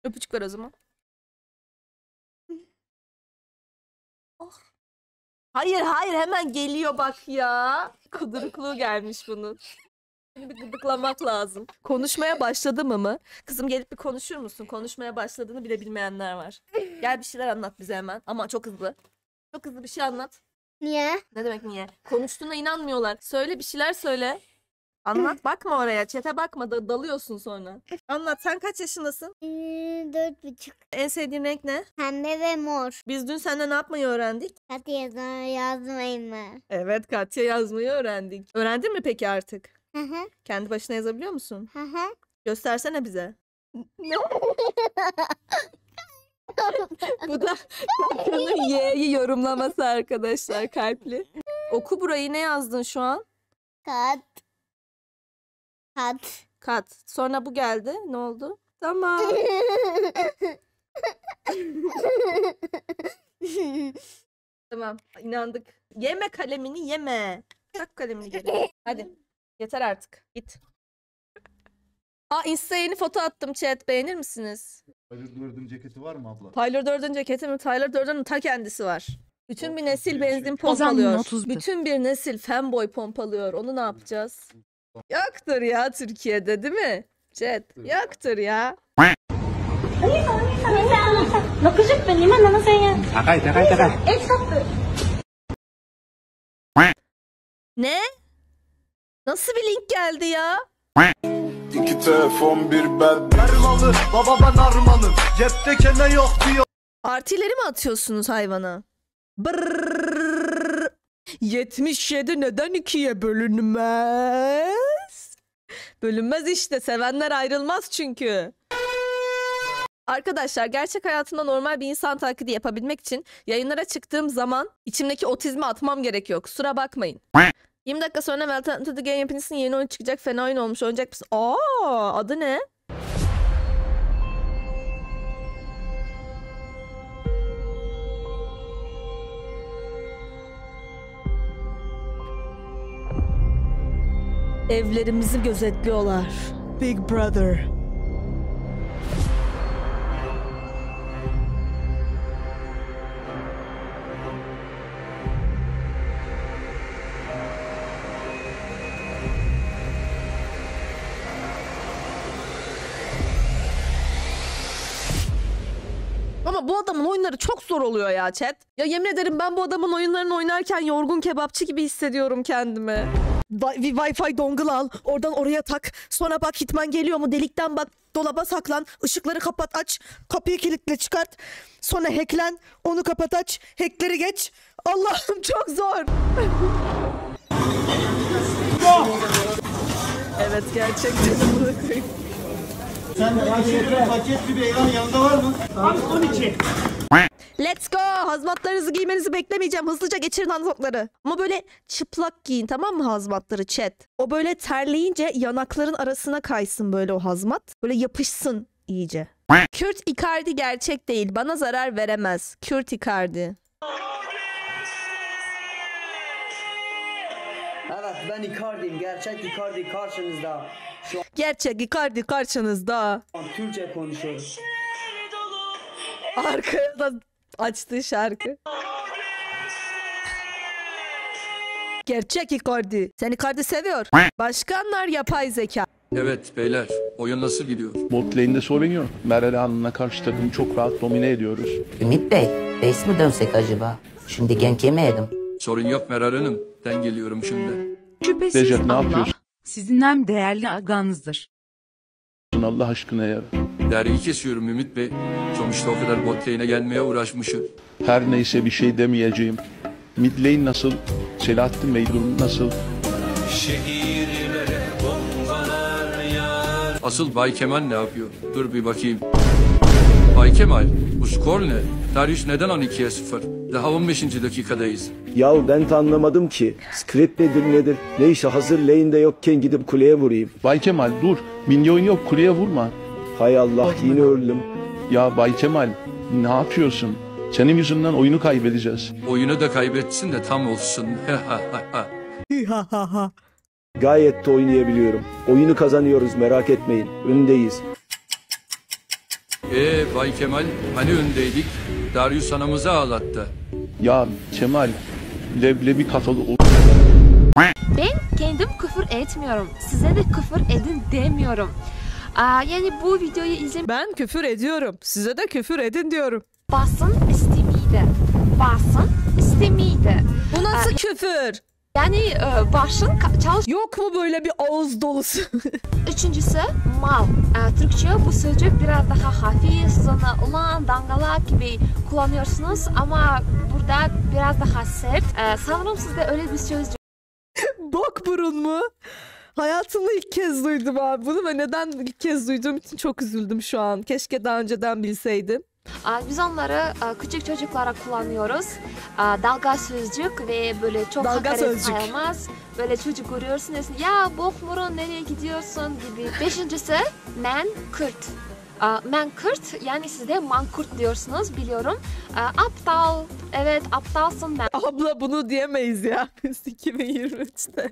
Öpücük ver o zaman. Oh. Hayır hemen geliyor bak ya. Kudurukluğu gelmiş bunun. Şimdi bir gıdıklamak lazım. Konuşmaya başladı mı? Kızım gelip bir konuşur musun? Konuşmaya başladığını bile bilmeyenler var. Gel bir şeyler anlat bize hemen. Ama çok hızlı. Çok hızlı bir şey anlat. Niye? Ne demek niye? Konuştuğuna inanmıyorlar. Söyle bir şeyler söyle. Anlat, bakma oraya. Çete bakma, dalıyorsun sonra. Anlat, sen kaç yaşındasın? 4,5. En sevdiğin renk ne? Pembe ve mor. Biz dün senden ne yapmayı öğrendik? Hadi yazmayı mı? Evet, Katya yazmayı öğrendik. Öğrendin mi peki artık? Hı hı. Kendi başına yazabiliyor musun? Hı hı. Göstersene bize. Bu da Katya'nın Y'yi yorumlaması arkadaşlar, kalpli. Oku burayı, ne yazdın şu an? Kat. Kat. Sonra bu geldi. Ne oldu? Tamam. Tamam. İnandık. Yeme kalemini, yeme. Tak kalemini geri. Hadi. Yeter artık. Git. Aa, Insta'ya yeni foto attım chat. Beğenir misiniz? Tyler Durden ceketi var mı abla? Tyler Durden ceketi mi? Tyler Durden'ın ta kendisi var. Bütün bir nesil 31 benzin çünkü. pompalıyor. 31. Bütün bir nesil fanboy pompalıyor. Onu ne yapacağız? Yaktır ya Türkiye'de, değil mi? Chat. Yaktır ya. Ne? Nasıl bir link geldi ya? İki telefon bir bed. Dermalı baba ben armalım. Cepte kene yok diyor. Artileri mi atıyorsunuz hayvana? Brrrr. 77 neden 2'ye bölünmez? Bölünmez işte. Sevenler ayrılmaz çünkü. Arkadaşlar, gerçek hayatımda normal bir insan taklidi yapabilmek için yayınlara çıktığım zaman içimdeki otizmi atmam gerekiyor. Kusura bakmayın. 20 dakika sonra Welcome to the Game Yapınısı'nın yeni oyun çıkacak. Fena oyun olmuş. Oynayacak mısın? Aa, adı ne? Evlerimizi gözetliyorlar. Big Brother. Ama bu adamın oyunları çok zor oluyor ya chat. Ya yemin ederim ben bu adamın oyunlarını oynarken yorgun kebapçı gibi hissediyorum kendimi. Bir Wi-Fi dongle al. Oradan oraya tak. Sonra bak Hitman geliyor mu? Delikten bak. Dolaba saklan. Işıkları kapat aç. Kapıyı kilitle çıkart. Sonra hacklen. Onu kapat aç. Hackleri geç. Allah'ım çok zor. Evet, gerçekten bırakayım. Sen paket bir beyran yanında var mı? Abi 12. Let's go. Hazmatlarınızı giymenizi beklemeyeceğim. Hızlıca geçirin hazmatları. Ama böyle çıplak giyin, tamam mı hazmatları chat? O böyle terleyince yanakların arasına kaysın böyle o hazmat. Böyle yapışsın iyice. Kürt Icardi gerçek değil. Bana zarar veremez. Kürt Icardi. Evet, ben Icardi'yim. Gerçek Icardi karşınızda. Şu Gerçek Icardi karşınızda. an Türkçe konuşuyorum. Arkaya da açtığı şarkı. Gerçek Icardi. Sen Icardi seviyor. Başkanlar yapay zeka. Evet beyler, oyun nasıl gidiyor? Bot lane'de sorun yok. Meral Hanım'la karşı takım çok rahat domine ediyoruz. Ümit Bey, base mi dönsek acaba? Şimdi gank yemeyelim. Sorun yok Meral Hanım, ben geliyorum şimdi. Şüphesiz Recep, ne Allah yapıyorsun? sizin hem değerli aganızdır. Allah aşkına ya. Dergiyi kesiyorum Ümit Bey. Sonuçta o kadar bot lane'e gelmeye uğraşmışım. Her neyse bir şey demeyeceğim. Mid lane nasıl? Selahattin Bey durum nasıl? Asıl Bay Kemal ne yapıyor? Dur bir bakayım. Bay Kemal, bu skor ne? Darius neden 12'ye 0? Daha 15. dakikadayız. Yahu ben de anlamadım ki. Script nedir? Neyse hazır lane'de yokken gidip kuleye vurayım. Bay Kemal dur. Minyon yok, kuleye vurma. Hay Allah yine öldüm. Ya Bay Kemal ne yapıyorsun? Senin yüzünden oyunu kaybedeceğiz. Oyunu da kaybetsin de tam olsun. Gayet de oynayabiliyorum. Oyunu kazanıyoruz merak etmeyin. Öndeyiz. Bay Kemal hani öndeydik? Darius anamızı ağlattı. Ya Kemal, leblebi kafalı Ben kendim küfür etmiyorum. Size de küfür edin demiyorum. Yani bu videoyu izleyin. Ben küfür ediyorum. Size de küfür edin diyorum. Basın istemiydi. Basın istemiydi. Bu nasıl küfür? Yani başın çalış... Yok mu böyle bir ağız dolusu? Üçüncüsü mal. Türkçe bu sözcük biraz daha hafif, sonra ulan, dangalak gibi kullanıyorsunuz ama burada biraz daha sert. Sanırım sizde öyle bir sözcük. Bok burun mu? Hayatımda ilk kez duydum abi bunu ve neden ilk kez duyduğum için çok üzüldüm şu an. Keşke daha önceden bilseydim. Biz onları küçük çocuklara kullanıyoruz. Dalga sözcük ve böyle çok hakaret sayılmaz. Böyle çocuk görüyorsunuz, ya bok burun nereye gidiyorsun gibi. Beşincisi men kırt. Men kırt, yani siz de mankurt diyorsunuz biliyorum. Aptal, evet aptalsın men. Abla bunu diyemeyiz ya biz 2023'te.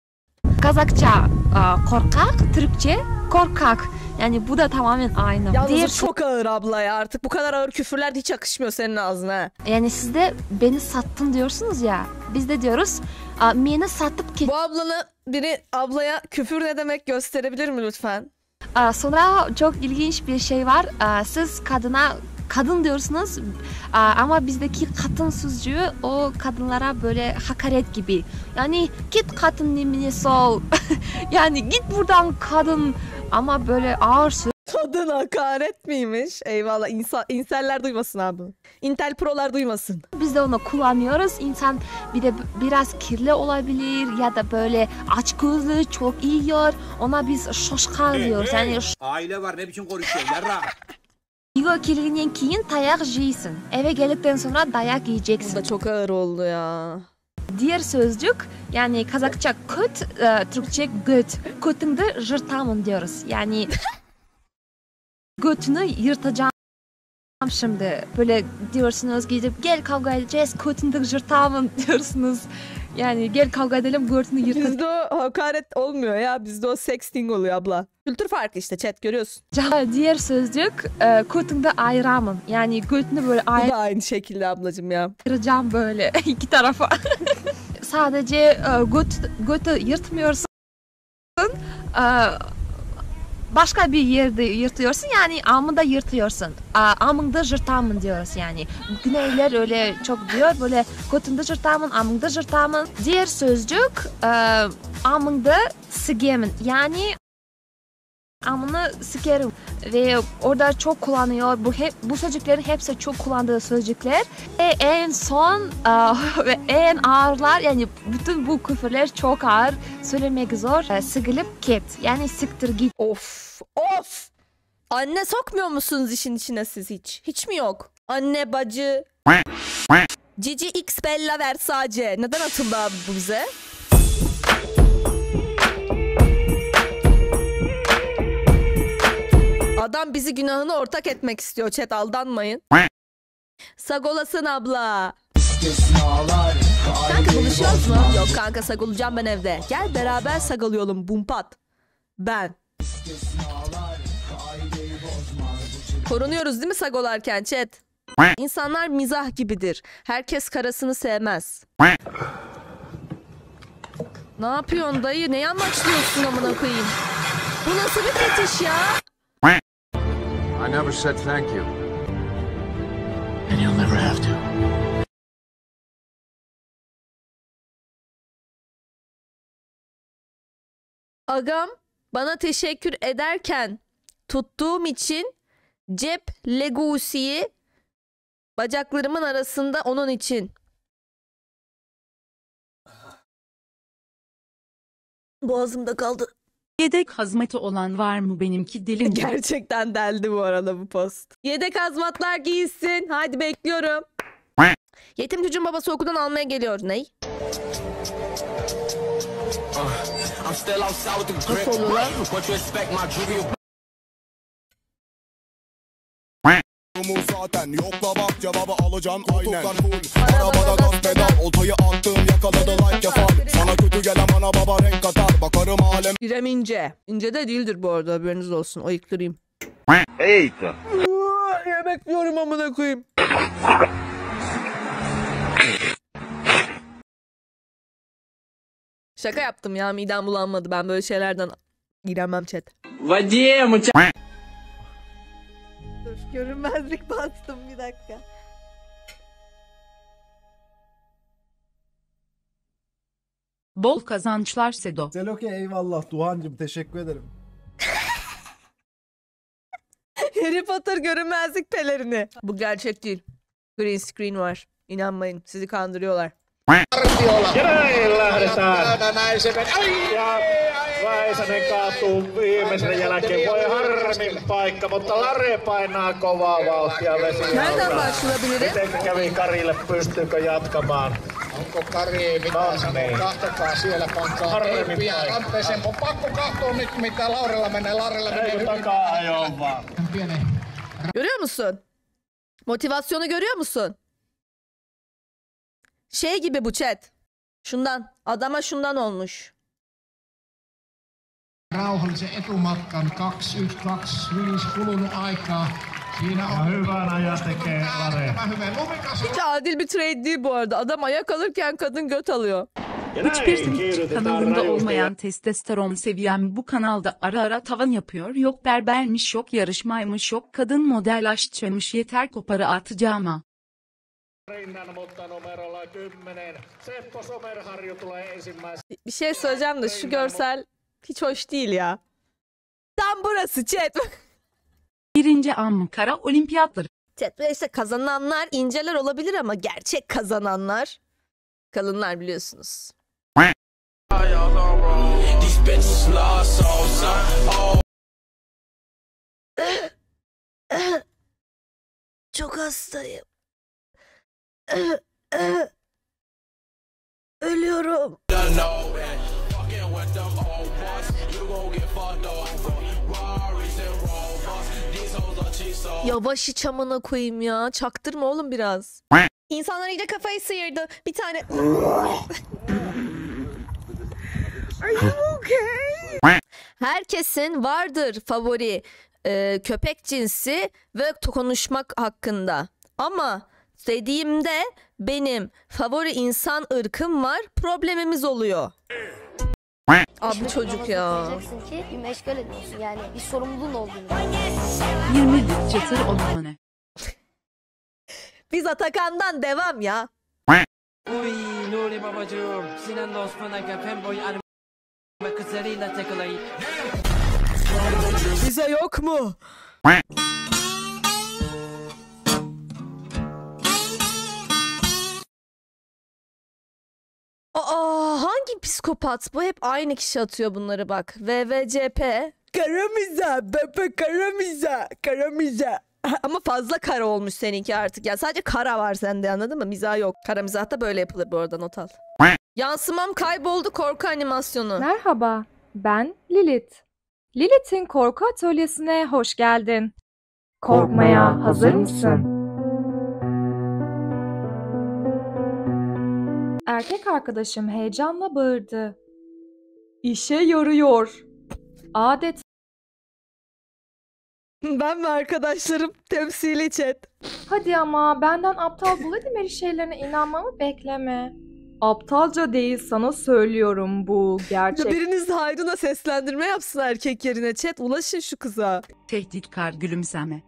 Kazakça korkak, Türkçe korkak. Yani bu da tamamen aynı. Yalnız çok ağır abla ya, artık bu kadar ağır küfürler hiç yakışmıyor senin ağzına. Yani siz de beni sattın diyorsunuz ya, biz de diyoruz beni satıp ki. Bu ablana biri ablaya küfür ne demek gösterebilir mi lütfen? Sonra çok ilginç bir şey var. Siz kadına kadın diyorsunuz ama bizdeki kadın sözcüğü o kadınlara böyle hakaret gibi. Yani git kadın nimini sol. Yani git buradan kadın, ama böyle ağır söz. Kadın hakaret miymiş? Eyvallah, inseller duymasın abi. Intel Pro'lar duymasın. Biz de onu kullanıyoruz. İnsan bir de biraz kirli olabilir ya da böyle açgözlü, çok iyi yiyor. Ona biz şoşkan diyoruz. Yani aile var, ne biçim konuşuyor yarra. Ego kirliliğinden keyin dayak yiyeceksin. Eve geldikten sonra dayak yiyeceksin. Bu da çok ağır oldu ya. Diğer sözcük, yani Kazakça köt, Türkçe göt. Kötünde yırtamın diyoruz. Yani götünü yırtacağım şimdi. Böyle diyorsunuz, gidip gel kavga edeceğiz, kötünde yırtamın diyorsunuz. Yani gel kavga edelim, götünü yırtacağım. Bizde o hakaret olmuyor ya, bizde o sexting oluyor abla. Kültür farkı işte, chat görüyorsun. Diğer sözcük kötünde ayıramın. Yani götünü böyle Bu da aynı şekilde ablacığım ya. ayıracağım böyle iki tarafa. Sadece götü yırtmıyorsun. Başka bir yerde yırtıyorsun, yani amında yırtıyorsun. Amında yırtamın diyoruz yani. Güneyler öyle çok diyor, böyle götünde yırtamın, amında yırtamın. Diğer sözcük amında sigemin, yani amını sikerim ve orada çok kullanıyor. Bu sözcüklerin hepsi çok kullandığı sözcükler. Ve en son ve en ağırlar, yani bütün bu küfürler çok ağır, söylemek zor. Sıkılıp git, yani siktir git. Of of. Anne sokmuyor musunuz işin içine siz hiç? Hiç mi yok? Anne, bacı. Cici X Bella Versace. Neden atıldı abi bu bize? Adam bizi günahına ortak etmek istiyor chat, aldanmayın. Sagolasın abla. Kanka buluşuyoruz mu? Yok kanka, sagolacağım ben evde. Gel beraber sagolayalım bumpat. Ben. Korunuyoruz değil mi sagolarken chat? İnsanlar mizah gibidir. Herkes karasını sevmez. Ne yapıyorsun dayı? Neyi amaçlıyorsun amına koyayım? Bu nasıl bir fetiş ya? I never said thank you. And you'll never have to. Agam bana teşekkür ederken tuttuğum için cep legusiyi bacaklarımın arasında onun için. Boğazımda kaldı. Yedek hazmatı olan var mı, benimki dilim? Gerçekten deldi bu arada bu post. Yedek hazmatlar giysin. Hadi bekliyorum. Yetim çocuğun babası okuldan almaya geliyor. Ney? Nasıl oluyor lan? Zaten yokla bak, cevabı alacağım aynen full. Arabada gaz pedal, oltayı attım, yakaladı like yapar. Sana kötü gelen bana baba renk katar. Bakarım alem. İrem İnce. İnce de değildir bu arada, haberiniz olsun. Ayıktırayım. Eita. bekliyorum amına koyayım. Şaka yaptım ya, midem bulanmadı. Ben böyle şeylerden giremem chat. Dur, görünmezlik bastım bir dakika. Bol kazançlar Sedo. Seloke eyvallah Duhancım, teşekkür ederim. Harry Potter görünmezlik pelerini. Bu gerçek değil. Green screen var. İnanmayın, sizi kandırıyorlar. Väisänen kaatuu viimeisen jälkeen. Voi harmin paikka, mutta Lare painaa kovaa vauhtia vesi. Nereden başlayabilirim? Miten kävi Karille, pystyykö jatkamaan? Onko Kari mitään sanoo? Kahtokaa siellä pankaa teippiä rampeeseen. On pakko katsoa nyt mitä Laurella menee. Laurella menee hyvin. Takaa ajoon vaan. Görüyor musun? Motivasyonu görüyor musun? Şey gibi bu chat. Şundan. Adama şundan olmuş. Rauhallisen etumatkan 2-1-2-5 kulunut aikaa. Siinä on hyvän ajan tekee Lare. Hiç adil bir trade değil bu arada. Adam ayak alırken kadın göt alıyor. Hiçbir Twitch kanalında olmayan testosteron seviyem bu kanalda ara ara tavan yapıyor. Yok berbermiş, yok yarışmaymış, yok kadın model aşçıymış, yeter koparı atacağıma. Rinnan, mutta numerolla 10. Seppo Somerharju tulee ensimmäisenä. Bir şey söyleyeceğim de şu görsel hiç hoş değil ya. Tam burası chat. Birinci Ankara Olimpiyatları. Chat ve işte kazananlar inceler olabilir ama gerçek kazananlar kalınlar biliyorsunuz. Çok hastayım. Ölüyorum. Yavaş iç amına koyayım ya. Çaktırma oğlum biraz. İnsanlar iyice kafayı sıyırdı. Bir tane... Are you okay? Herkesin vardır favori köpek cinsi ve konuşmak hakkında. Ama dediğimde benim favori insan ırkım var. Problemimiz oluyor. Abi çocuk ya. Diyeceksin ki bir meşgul ediyorsun yani bir sorumluluğun olduğunu. 20 çıtır olmanı. Biz Atakan'dan devam ya. Uy Nuri babacığım, Sinan Osman'a fanboy arama kızlarıyla takılayım. Bize yok mu? Hangi psikopat bu? Hep aynı kişi atıyor bunları bak. VVCP. Karamiza, bebe karamiza, karamiza. Ama fazla kara olmuş seninki artık. Ya sadece kara var sende, anladın mı? Mizah yok. Kara mizah da böyle yapılır bu arada, not al. Yansımam kayboldu, korku animasyonu. Merhaba, ben Lilith. Lilith'in korku atölyesine hoş geldin. Korkmaya hazır mısın? Erkek arkadaşım heyecanla bağırdı. İşe yarıyor. Adet. Ben ve arkadaşlarım temsili chat. Hadi ama benden aptal Vladimir şeylerine inanmamı bekleme. Aptalca değil, sana söylüyorum, bu gerçek. Biriniz Hayrun'a seslendirme yapsın erkek yerine chat. Ulaşın şu kıza. Tehditkar gülümseme.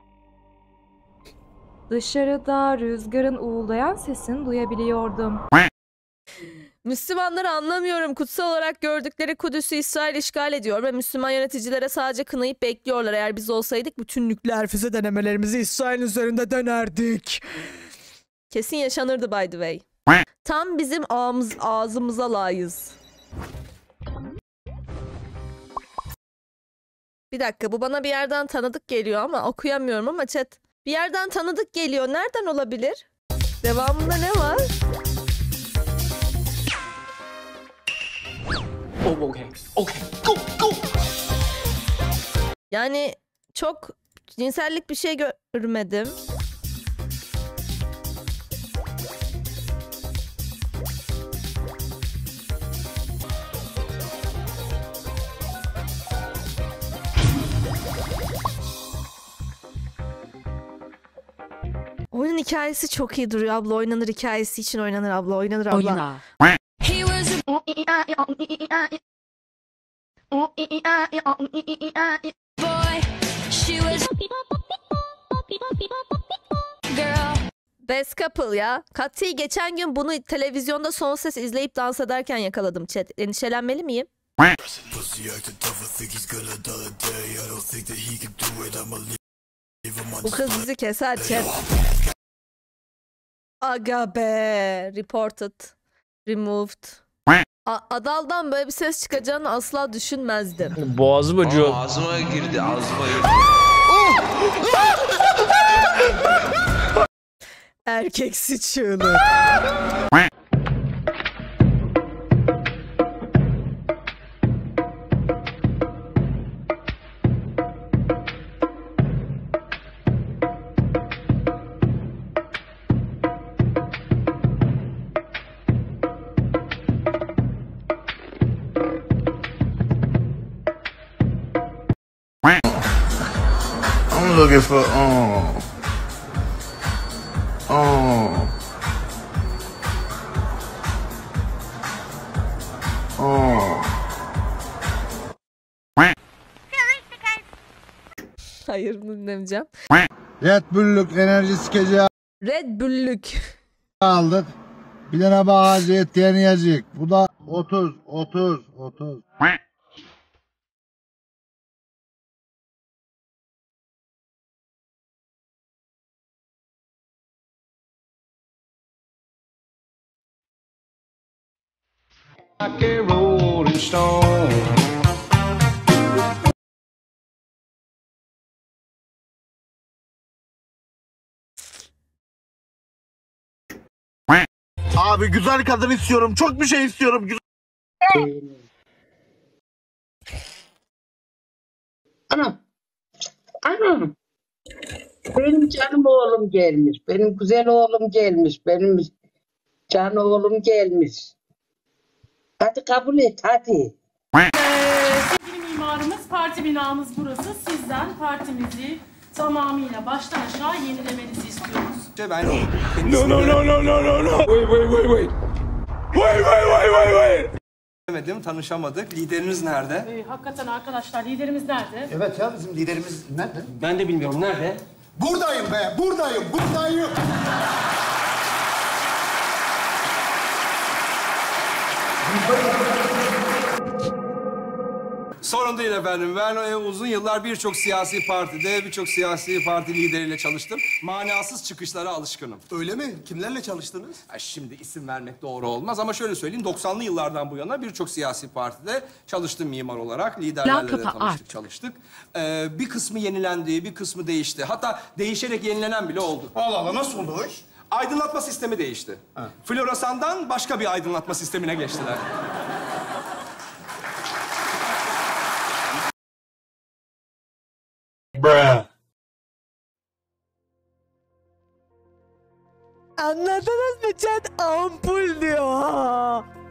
Dışarıda rüzgarın uğuldayan sesini duyabiliyordum. Müslümanları anlamıyorum. Kutsal olarak gördükleri Kudüs'ü İsrail işgal ediyor ve Müslüman yöneticilere sadece kınayıp bekliyorlar. Eğer biz olsaydık bütün nükleer füze denemelerimizi İsrail üzerinde denerdik. Kesin yaşanırdı by the way. Tam bizim ağzımıza layız. Bir dakika, bu bana bir yerden tanıdık geliyor ama okuyamıyorum ama chat. Bir yerden tanıdık geliyor. Nereden olabilir? Devamında ne var? Okay. Go, go. Yani çok cinsellik bir şey görmedim. Oyunun hikayesi çok iyi duruyor abla. Oynanır, hikayesi için oynanır abla. Oynanır abla. Oyna. Best Couple ya. Kat'i geçen gün bunu televizyonda son ses izleyip dans ederken yakaladım chat. Endişelenmeli miyim? Bu kız bizi keser chat. Aga be. Reported. Removed. Adal'dan böyle bir ses çıkacağını asla düşünmezdim. Boğazım acıyor. Ağzıma girdi, ağzıma girdi. Erkeksi çığlık. I'm looking for Hayır, bunu dinlemeyeceğim. Red Bull'luk enerji sikeceği Red Bull'lük. aldık. Bir tane bağcı et deneyecek. Bu da 30. Like a rolling stone. Abi güzel kadın istiyorum. Çok bir şey istiyorum. Anam. Benim canım oğlum gelmiş. Benim güzel oğlum gelmiş. Benim can oğlum gelmiş. Hadi kabul et hadi. Sevgili mimarımız, parti binamız burası. Sizden partimizi tamamıyla baştan aşağı yenilemenizi istiyoruz. Ben No. Wait. Demedim, tanışamadık. Lideriniz nerede? Hakikaten arkadaşlar, liderimiz nerede? Evet ya, bizim liderimiz nerede? Ben de bilmiyorum nerede? Buradayım be. Buradayım. Sorun değil efendim. Ben uzun yıllar birçok siyasi partide, birçok siyasi parti lideriyle çalıştım. Manasız çıkışlara alışkınım. Öyle mi? Kimlerle çalıştınız? Şimdi isim vermek doğru olmaz ama şöyle söyleyeyim. 90'lı yıllardan bu yana birçok siyasi partide çalıştım mimar olarak. Liderlerle de çalıştık. Bir kısmı yenilendi, bir kısmı değişti. Hatta değişerek yenilenen bile oldu. Allah Allah, nasıl oldu o iş? Aydınlatma sistemi değişti. Floresandan başka bir aydınlatma sistemine geçtiler. Anladınız mı chat? Ampul diyor.